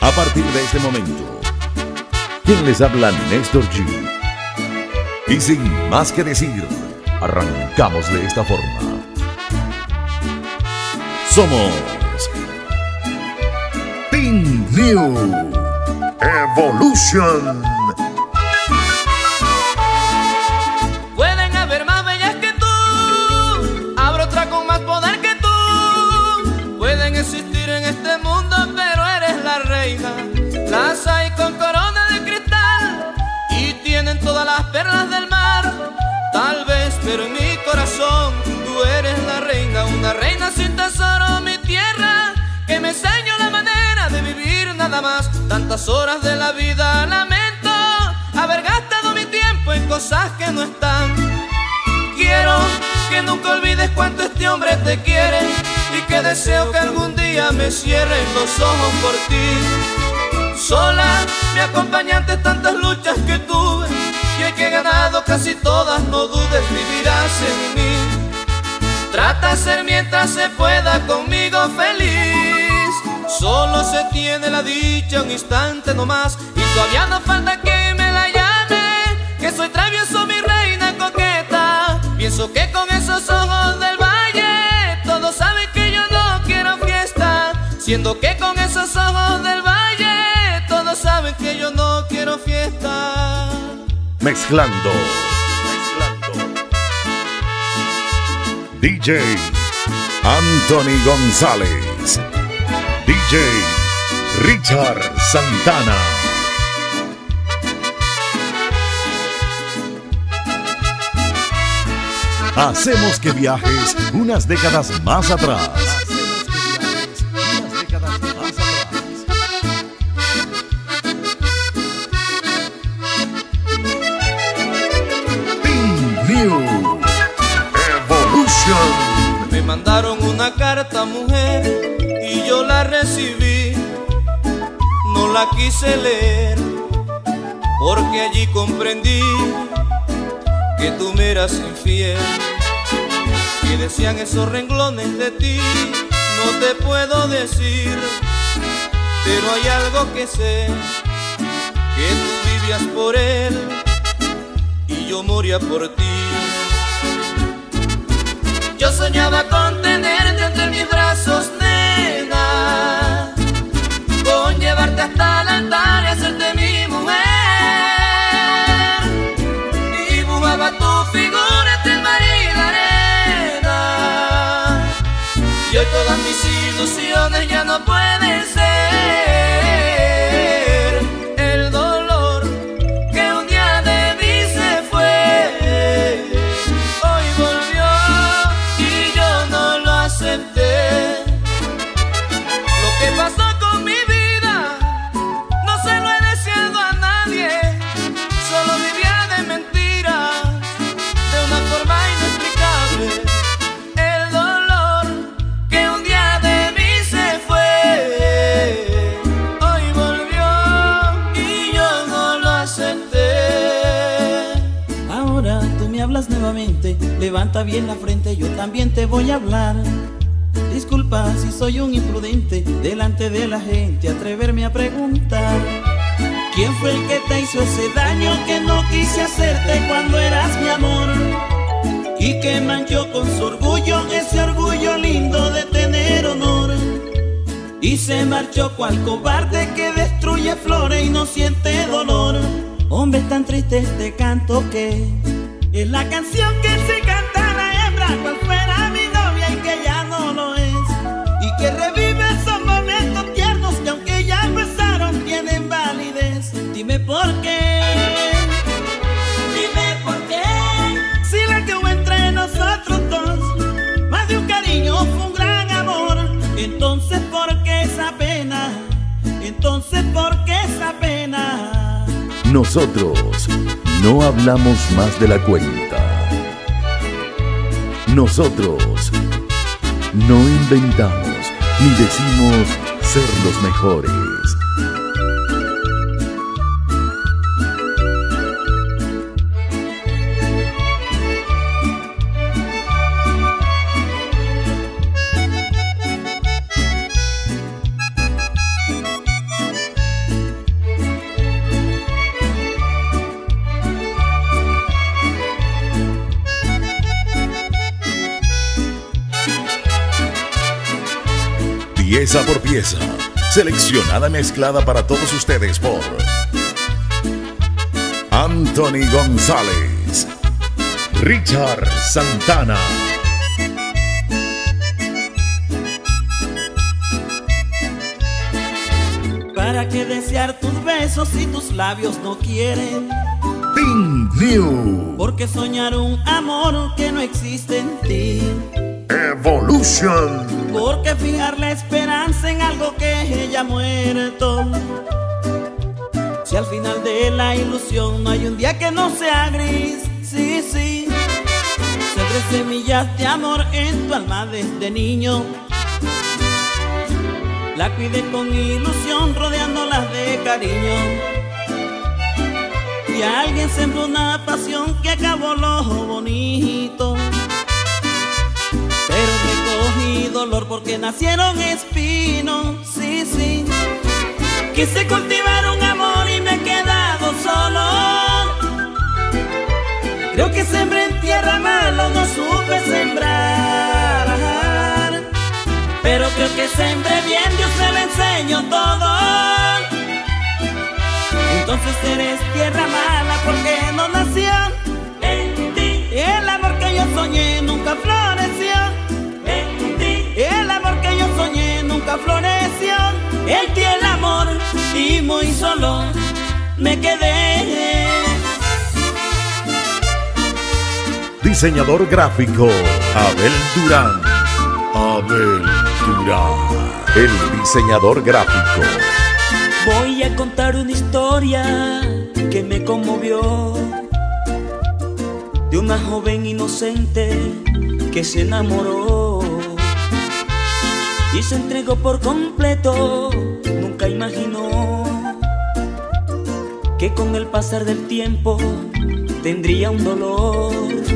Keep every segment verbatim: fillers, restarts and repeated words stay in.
A partir de este momento, quien les habla, Néstor G. Y sin más que decir, arrancamos de esta forma. Somos Team New Evolution. Pueden haber más bellas que tú, habrá otra con más poder que tú. Pueden existir en este mundo, pero eres la reina. Las hay con corona de cristal y tienen todas las perlas del mar. Tal vez, pero en mi corazón tú eres la reina. Una reina sin tesoro, mi tierra, que me enseñó la manera de vivir nada más. Tantas horas de la vida lamento haber gastado mi tiempo en cosas que no están. Quiero que nunca olvides cuánto este hombre te quiere y que deseo que algún día me cierren los ojos por ti. Sola, mi acompañante en tantas luchas que tuve, y hoy que he ganado casi todas, no dudes, vivirás en mí. Trata de ser mientras se pueda conmigo feliz. Solo se tiene la dicha un instante nomás, y todavía no falta que me la llame, que soy travieso, mi reina coqueta. Pienso que con esos ojos del valle todos saben que yo no quiero fiesta, siendo que con esos ojos del valle todos saben que yo no quiero fiesta. Mezclando, mezclando. D J Anthony González, D J Richard Santana. Hacemos que viajes unas décadas más atrás. New Evolution. Me mandaron una carta, mujer, y yo la recibí. No la quise leer porque allí comprendí que tú me eras infiel. Que decían esos renglones de ti, no te puedo decir, pero hay algo que sé, que tú vivías por él y yo moría por ti. Yo soñaba con tenerte entre mis brazos, nena, con llevarte hasta el altar y hacerte mi mujer. Dibujaba tu figura entre el mar y la arena, y hoy todas mis ilusiones ya no pueden ser. El dolor que un día de mí se fue, hoy volvió y yo no lo acepté. Lo que pasó con mi vida no se lo he deseado a nadie, solo vivía de mentiras, de una forma inexplicable. El dolor que un día de mí se fue, hoy volvió y yo no lo acepté. Ahora tú me hablas nuevamente, levanta bien la frente, yo también te voy a hablar. Disculpa si soy un imprudente, delante de la gente atreverme a preguntar. ¿Quién fue el que te hizo ese daño que no quise hacerte cuando eras mi amor? Y que manchó con su orgullo, ese orgullo lindo de tener honor. Y se marchó cual cobarde que destruye flores y no siente dolor. Hombre, tan triste este canto que es la canción que se canta a la hembra cual fuera mi novia y que ya no lo es, y que revive esos momentos tiernos que aunque ya pasaron tienen validez. Dime por qué, dime por qué, si la que hubo entre nosotros dos, más de un cariño fue un gran amor. Entonces ¿por qué esa pena? Entonces ¿por qué esa pena? Nosotros no hablamos más de la cuenta. Nosotros no inventamos ni decimos ser los mejores. pieza por pieza, seleccionada y mezclada para todos ustedes por Anthony González, Richard Santana. ¿Para qué desear tus besos si tus labios no quieren? Pink New. Porque soñar un amor que no existe en ti. Evolution. Porque fijar la esperanza en algo que ya ha muerto. Si al final de la ilusión no hay un día que no sea gris, sí, sí. Sembré semillas de amor en tu alma desde niño. La cuidé con ilusión rodeándolas de cariño. Y alguien sembró una pasión que acabó lo bonito. Pero recogí dolor porque nacieron espinos, sí, sí. Quise cultivar un amor y me he quedado solo. Creo que sembré en tierra malo, no supe sembrar. Pero creo que sembré bien, Dios me lo enseñó todo. Entonces eres tierra mala porque no nació en ti. El amor que yo soñé nunca floreció en ti. El amor que yo soñé nunca floreció en ti. El amor y muy solo me quedé. Diseñador gráfico Abel Durán. Abel Durán, el diseñador gráfico. Voy a contar una historia que me conmovió, de una joven inocente que se enamoró y se entregó por completo. Nunca imaginó que con el pasar del tiempo tendría un dolor.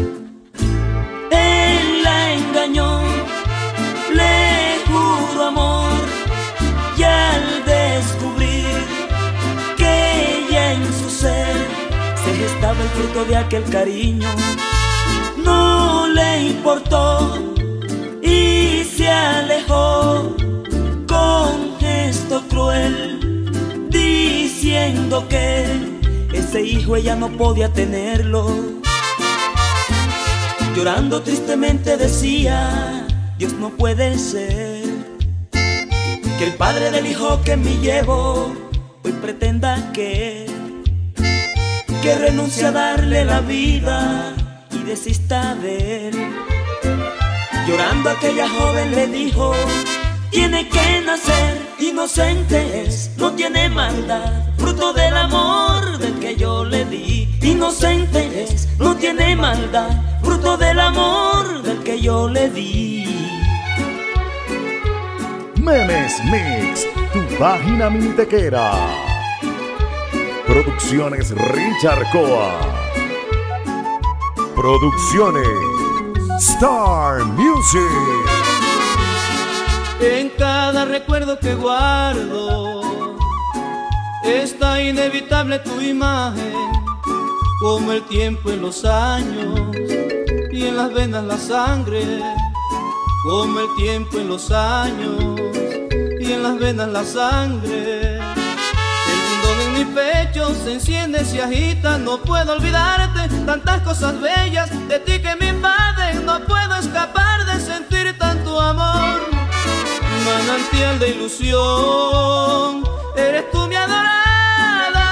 Él la engañó, le juró amor, y al descubrir que ella en su ser se gestaba el fruto de aquel cariño, no le importó y se alejó con gesto cruel, diciendo que ese hijo ella no podía tenerlo. Llorando tristemente decía: Dios no puede ser que el padre del hijo que me llevo hoy pretenda que que renuncie a darle la vida y desista de él. Llorando aquella joven le dijo: tiene que nacer, inocente es, no tiene maldad, fruto del amor del que yo le di. Inocente es, no tiene maldad, fruto del amor del que yo le di. Memes Mix, tu página minitequera. Producciones Richard Coa. Producciones Star Music. En cada recuerdo que guardo está inevitable tu imagen, como el tiempo en los años y en las venas la sangre, como el tiempo en los años y en las venas la sangre. El mundo en mi pecho se enciende, se agita, no puedo olvidarte, tantas cosas bellas de ti que me invaden, no puedo escapar de sentir tanto amor. Manantial de ilusión, eres tú mi adorada,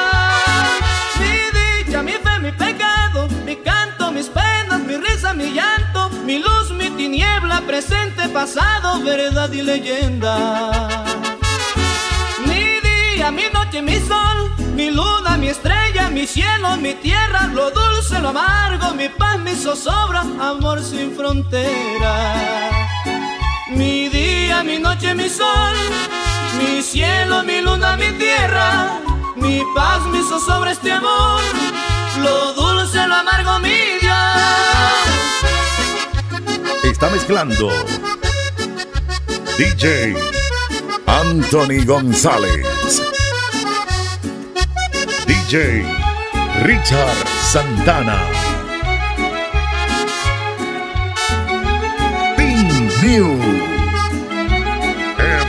mi dicha, mi fe, mi pecado, mi canto, mis penas, mi risa, mi llanto, mi luz, mi tiniebla, presente, pasado, verdad y leyenda. Mi día, mi noche, mi sol, mi luna, mi estrella, mi cielo, mi tierra, lo dulce, lo amargo, mi paz, mi zozobra, amor sin frontera. Mi día, mi noche, mi sol, mi cielo, mi luna, mi tierra, mi paz, mi zozobra, este amor, lo dulce, lo amargo, mi Dios. Está mezclando D J Anthony González, D J Richard Santana, Pink New,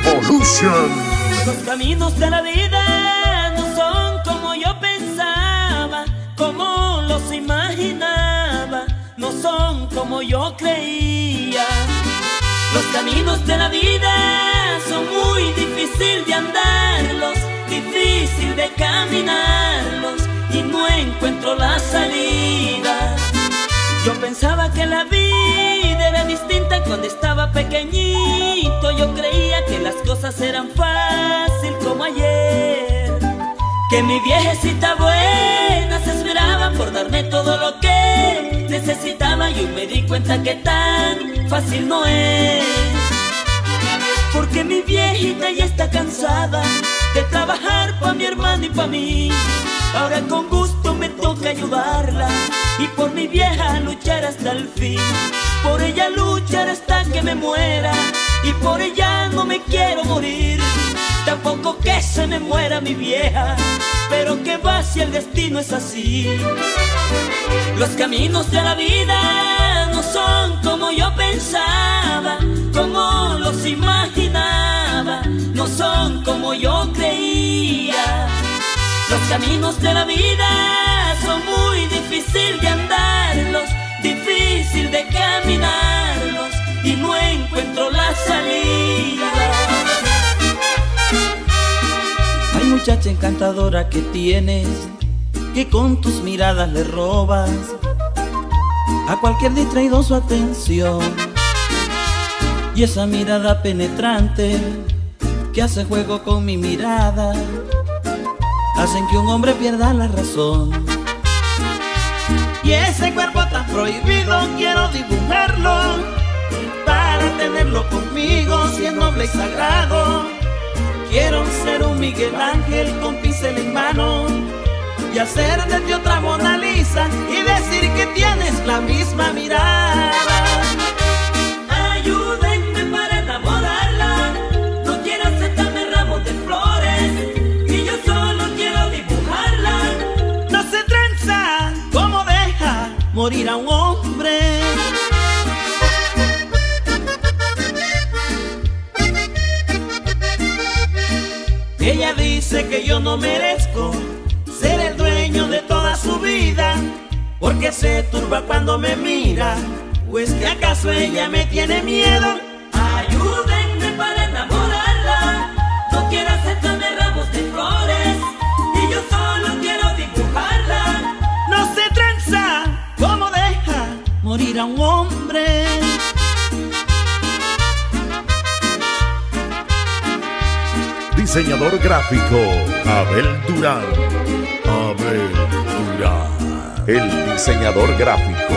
Evolution. Los caminos de la vida no son como yo pensaba, como los imaginaba, no son como yo creía. Los caminos de la vida son muy difícil de andarlos, difícil de caminarlos, y no encuentro la salida. Yo pensaba que la vida era distinta cuando estaba pequeñito. Yo creía que las cosas eran fácil como ayer, que mi viejecita buena se esperaba por darme todo lo que necesitaba, y hoy me di cuenta que tan fácil no es. Porque mi viejita ya está cansada de trabajar pa' mi hermano y pa' mí. Ahora con gusto me toca ayudarla y por mi vieja luchar hasta el fin. Por ella luchar hasta que me muera, y por ella no me quiero morir. Tampoco que se me muera mi vieja, pero que va si el destino es así. Los caminos de la vida no son como yo pensaba, como los imaginaba, no son como yo creía. Los caminos de la vida son muy difícil de andarlos, difícil de caminarlos, y no encuentro la salida. Ay, muchacha encantadora que tienes, que con tus miradas le robas a cualquier distraído su atención. Y esa mirada penetrante que hace juego con mi mirada hacen que un hombre pierda la razón. Y ese cuerpo tan prohibido quiero dibujarlo para tenerlo conmigo, si es noble y sagrado. Quiero ser un Miguel Ángel con pincel en mano y hacer de ti otra Mona Lisa y decir que tienes la misma mirada. Ayúdenme para enamorarla, no quiero aceptarme ramos de flores, y yo solo quiero dibujarla. No se tranza como deja morir a un hombre. Ella dice que yo no merezco ser el dueño de toda su vida, porque se turba cuando me mira, ¿o es que acaso ella me tiene miedo? Ayúdenme para enamorarla, no quiero aceptarme ramos de flores, y yo solo quiero dibujarla. No se tranza como deja morir a un hombre. Diseñador gráfico Abel Durán. Abel Durán, el diseñador gráfico.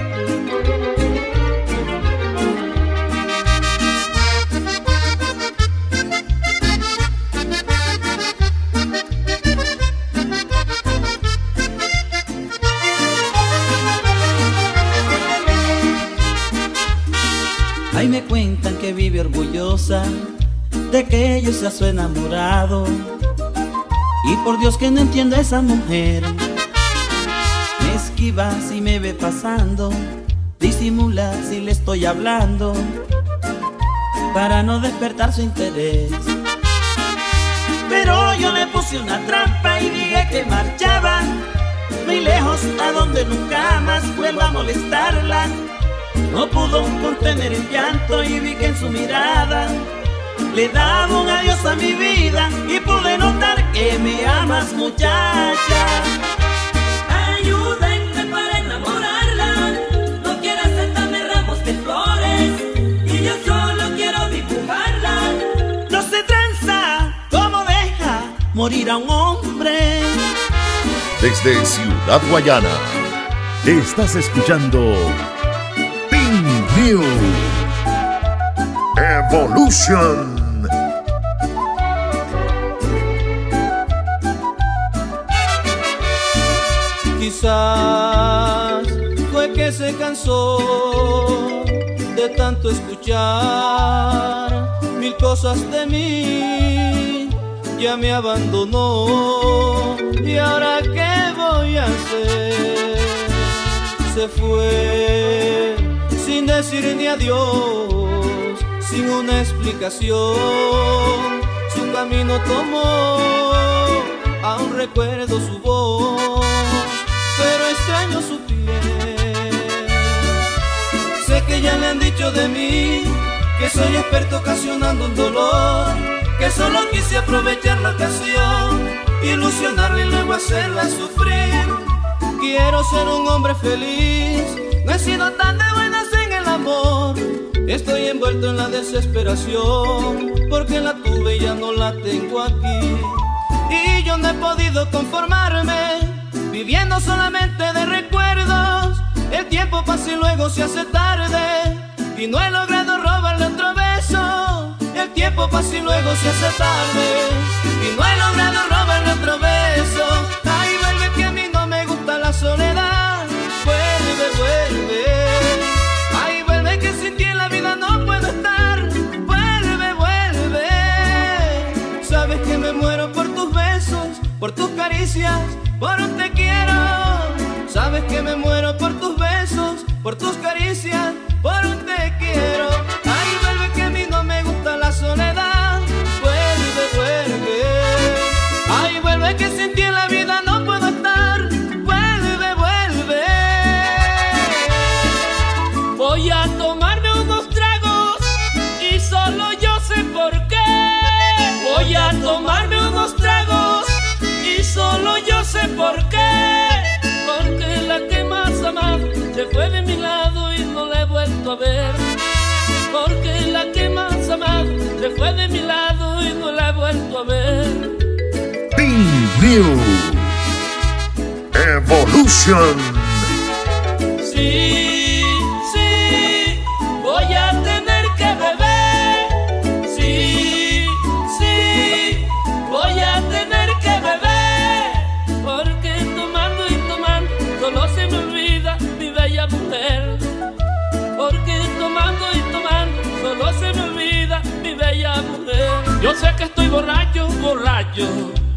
Ay, me cuentan que vive orgullosa de que yo sea su enamorado, y por Dios que no entiendo a esa mujer. Me esquiva si me ve pasando, disimula si le estoy hablando, para no despertar su interés. Pero yo le puse una trampa y dije que marchaba muy lejos, a donde nunca más vuelva a molestarla. No pudo contener el llanto y vi que en su mirada le daba un adiós a mi vida, y pude notar que me amas, muchacha. Ayúdenme para enamorarla, no quiero aceptarme ramos de flores, y yo solo quiero dibujarla. No se tranza como deja morir a un hombre. Desde Ciudad Guayana, estás escuchando Team New Evolution. Quizás fue que se cansó de tanto escuchar mil cosas de mí, ya me abandonó, y ahora qué voy a hacer. Se fue sin decir ni adiós, sin una explicación. camino tomó, aún recuerdo su voz, pero extraño su piel. Sé que ya le han dicho de mí que soy experto ocasionando un dolor, que solo quise aprovechar la ocasión, ilusionarla y luego hacerla sufrir. Quiero ser un hombre feliz, no he sido tan de buenas en el amor. Estoy envuelto en la desesperación, porque la tuve y ya no la tengo aquí. Y yo no he podido conformarme, viviendo solamente de recuerdos. El tiempo pasa y luego se hace tarde, y no he logrado robarle otro beso. El tiempo pasa y luego se hace tarde, y no he logrado robarle otro beso. Ay, vuelve que a mí no me gusta la soledad. Vuelve, vuelve. Ay, vuelve que sin ti en la vida no puedo estar. Vuelve, vuelve. Sabes que me muero por tus besos, por tus caricias, por un te quiero. Sabes que me muero por tus besos, por tus caricias, por un te quiero. Ay, vuelve que a mí no me gusta la soledad. Vuelve, vuelve. Ay, vuelve que sin ti en la vida no puedo estar. Vuelve, vuelve. Voy a tomarme unos tragos y solo yo sé por qué. Voy a tomarme unos tragos y solo yo sé por qué. Porque la que más amaba se fue de mi lado y no la he vuelto a ver. Porque la que más amaba se fue de mi lado y no la he vuelto a ver. Team New Evolution. Sí, sí, voy a tener que beber. Sí, sí, voy a tener que beber. Porque tomando y tomando solo se me olvida mi bella mujer. Porque tomando y tomando solo se me olvida mi bella mujer. Yo sé que estoy borracho, borracho.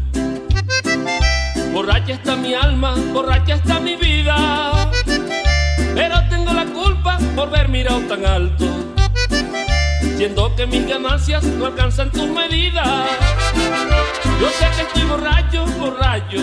Borracha está mi alma, borracha está mi vida. Pero tengo la culpa por haber mirado tan alto, siendo que mis ganancias no alcanzan tus medidas. Yo sé que estoy borracho, borracho.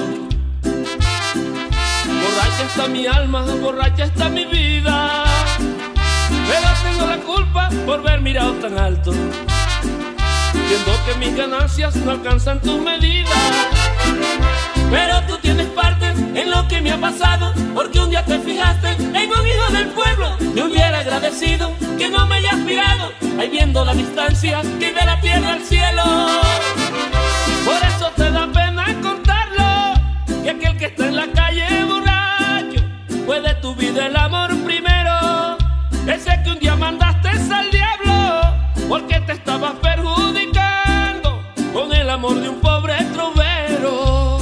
Borracha está mi alma, borracha está mi vida. Pero tengo la culpa por haber mirado tan alto, siendo que mis ganancias no alcanzan tus medidas. Pero tú tienes parte en lo que me ha pasado, porque un día te fijaste en un hijo del pueblo. Te hubiera agradecido que no me hayas mirado, ahí viendo la distancia que de la tierra al cielo. Por eso te da pena contarlo, que aquel que está en la calle borracho fue de tu vida el amor primero. Ese que un día mandaste al diablo, porque te estabas perjudicando con el amor de un pobre trovero.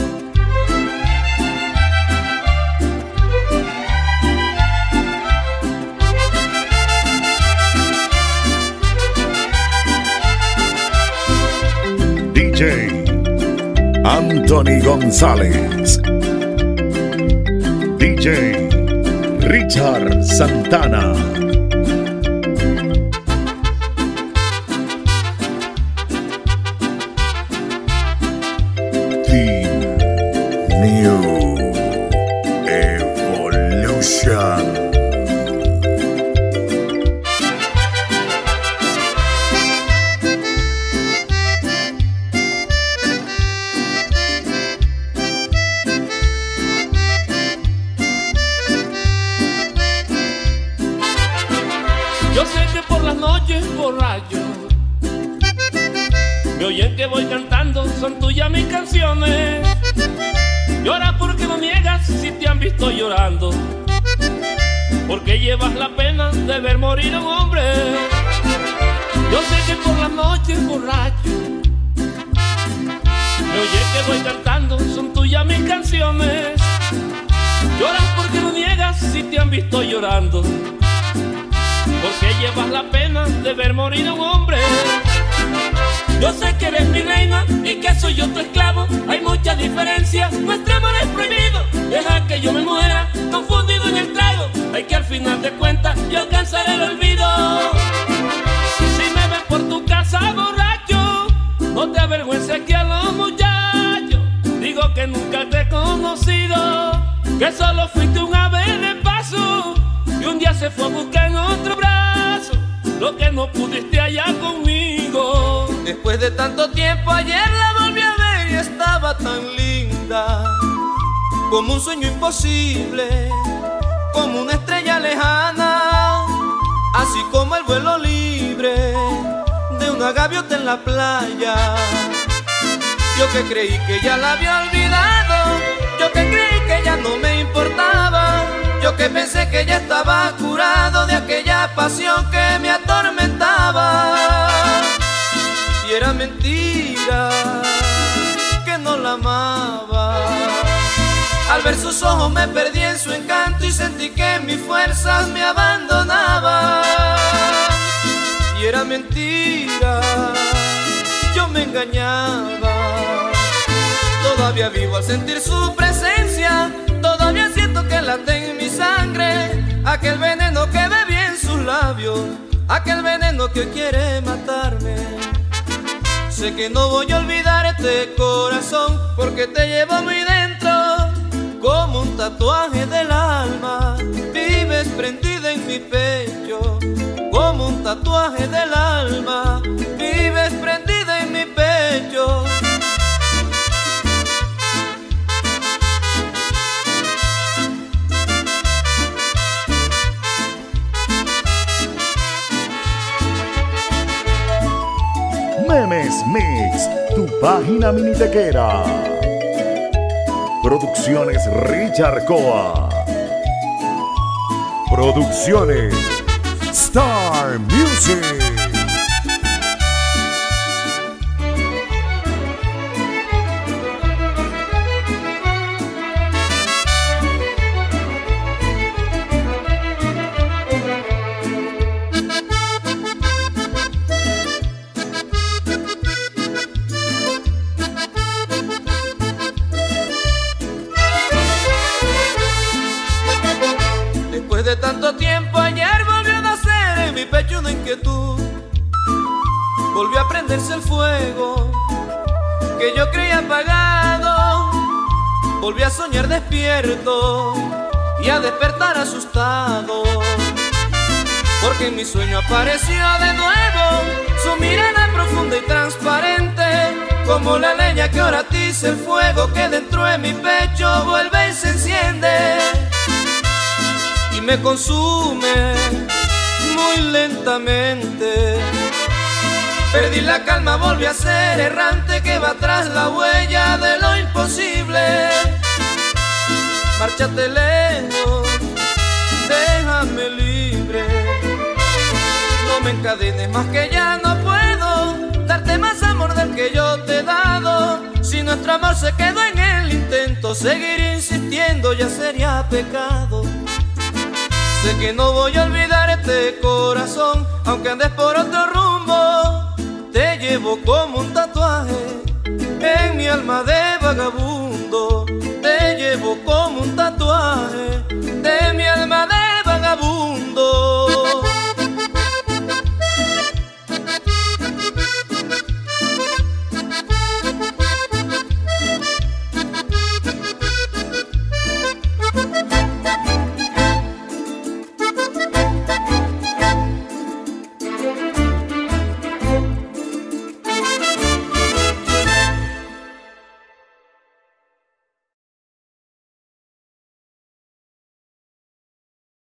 D J Anthony González, D J Richard Santana. Team New Evolution. Yo sé que por las noches borracho me oyen que voy cantando, son tuyas mis canciones. Llora porque no niegas si te han visto llorando, porque llevas la pena de ver morir a un hombre. Yo sé que por las noches borracho me oyen que voy cantando, son tuyas mis canciones. Lloras porque no niegas si te han visto llorando, porque llevas la pena de ver morir a un hombre. Yo sé que eres mi reina y que soy yo tu esclavo. Hay mucha diferencia, nuestro amor es prohibido. Deja que yo me muera confundido en el trago. Hay que al final de cuentas yo alcanzaré el olvido. Si me ves por tu casa borracho, no te avergüences se fue a buscar en otro brazo lo que no pudiste hallar conmigo. Después de tanto tiempo ayer la volví a ver y estaba tan linda, como un sueño imposible, como una estrella lejana, así como el vuelo libre de una gaviota en la playa. Yo que creí que ya la había olvidado, yo que creí que ya no me importaba, yo que pensé que ya estaba curado de aquella pasión que me atormentaba. Y era mentira que no la amaba. Al ver sus ojos me perdí en su encanto y sentí que mis fuerzas me abandonaban. Y era mentira, yo me engañaba. Todavía vivo al sentir su presencia, todavía siento que late en mi sangre aquel veneno que bebí en sus labios, aquel veneno que hoy quiere matarme. Sé que no voy a olvidar este corazón porque te llevo muy dentro como un tatuaje del alma. Vives prendida en mi pecho como un tatuaje del alma. Vives prendida en mi pecho. Memes Mix, tu página minitequera. Producciones Richard Coa. Producciones Star Music. Después de tanto tiempo ayer volvió a nacer en mi pecho una inquietud. Volvió a prenderse el fuego que yo creía apagado. Volví a soñar despierto y a despertar asustado, porque en mi sueño apareció de nuevo su mirada profunda y transparente, como la leña que ahora atiza el fuego que dentro de mi pecho vuelve y se enciende y me consume muy lentamente. Perdí la calma, volví a ser errante que va tras la huella de lo imposible. Márchate lejos, déjame libre. No me encadenes más que ya no puedo darte más amor del que yo te he dado. Si nuestro amor se quedó en el intento, seguir insistiendo ya sería pecado. Sé que no voy a olvidar este corazón, aunque andes por otro rumbo. Te llevo como un tatuaje en mi alma de vagabundo. Te llevo como un tatuaje de mi alma de